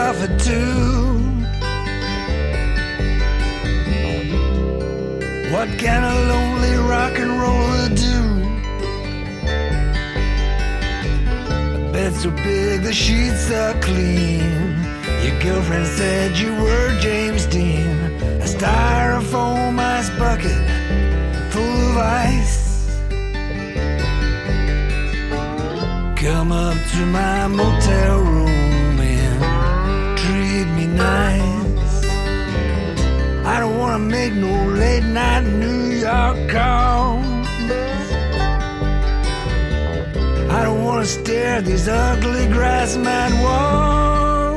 suffer too. What can a lonely rock and roller do? A bed so big the sheets are clean. Your girlfriend said you were James Dean. A styrofoam ice bucket full of ice. Come up to my motel room and treat me nice. I don't wanna make no late night New York calls. I don't wanna stare at these ugly grass mat walls.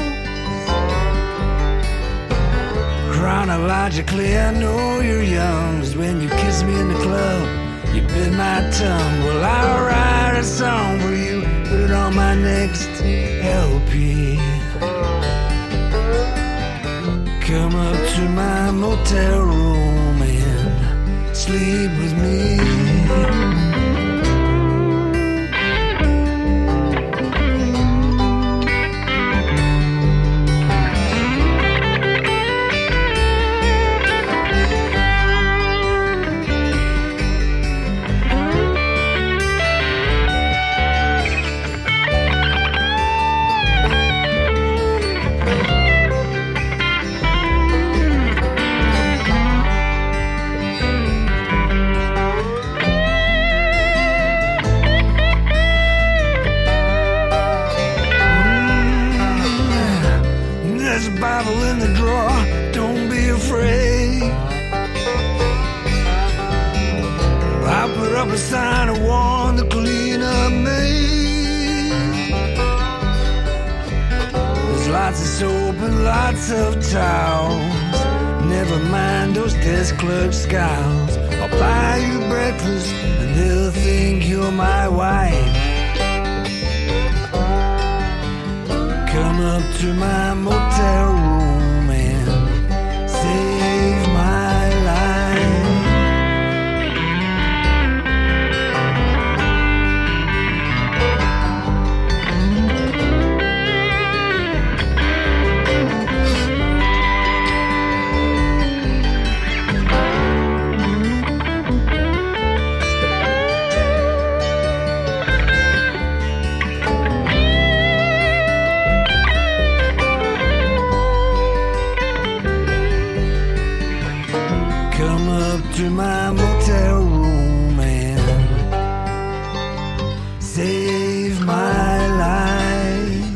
Chronologically I know you're young, 'cause when you kiss me in the club you bit my tongue. Well, I'll write a song for you, put it on my next LP. Come up to my motel room and sleep with me. There's a Bible in the drawer, don't be afraid. I put up a sign to warn the cleanup maid. There's lots of soap and lots of towels. Never mind those desk clerk scowls. I'll buy you breakfast and they'll think you're my wife. Come up to my motel room and save my life. Come up to my motel room and save my life.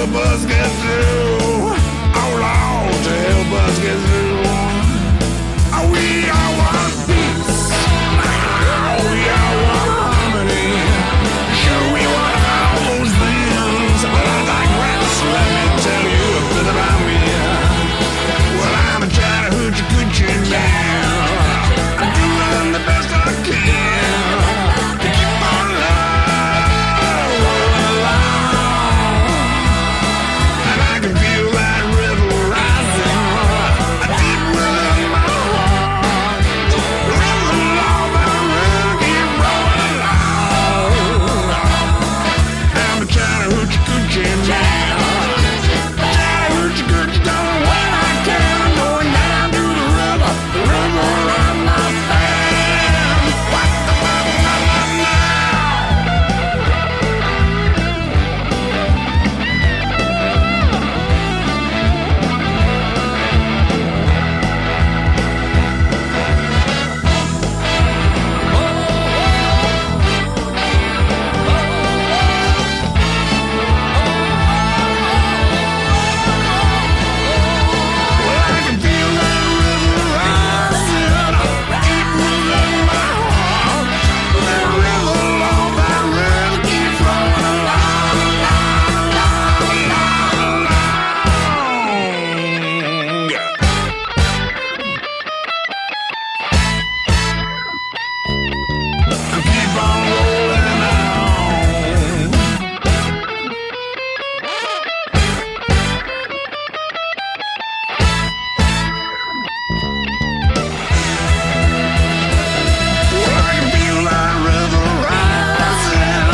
help us get through. Oh Lord, to help us get through. We all want peace. We all want harmony. Sure, we want all those things, but I digress. Let me tell you a bit about me. Well, I'm a Chattahoochee Coochie man. I'm doing the best I can to keep on love rolling along, and I can feel that river rising, a deep within my heart. The river love and the river keep rolling along. I'm a Chattahoochee Coochie man. Chattahoochee Coochie going when I can, going down to the river around my band. What the well, I can feel that river rising, deep within my heart. That river, Lord, that river keeps flowing along, keep on rolling on. Well, I can feel that river rising.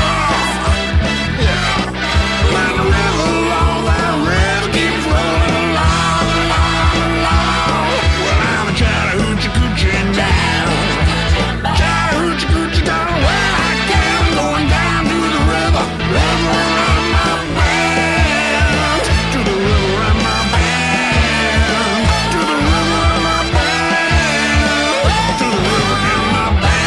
Yeah. That river, Lord, that river keeps rolling along. Well, I'm a Chattahoochee Coochie man. Chattahoochee Coochie going where I can, going down to the river around my band. To the river and my band. To the river and my band. To the river and my band.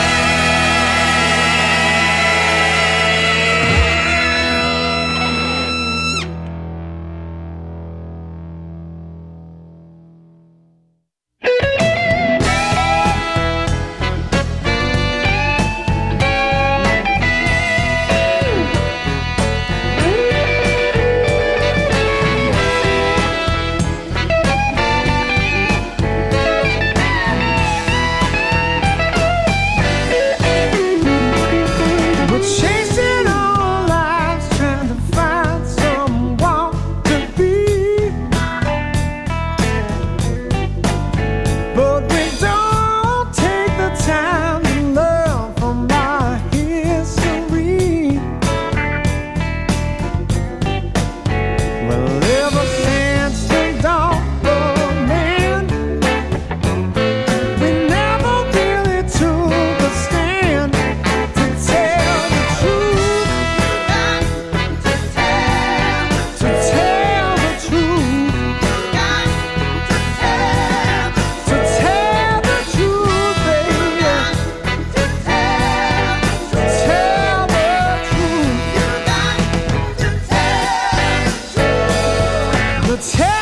We're chasing our lives, trying to find someone to be, but we don't take the time to learn from our history. Well, ever since the dawn of man, we never really took a stand to tell the truth, to tell the truth, to tell the truth, baby, to tell the truth, to tell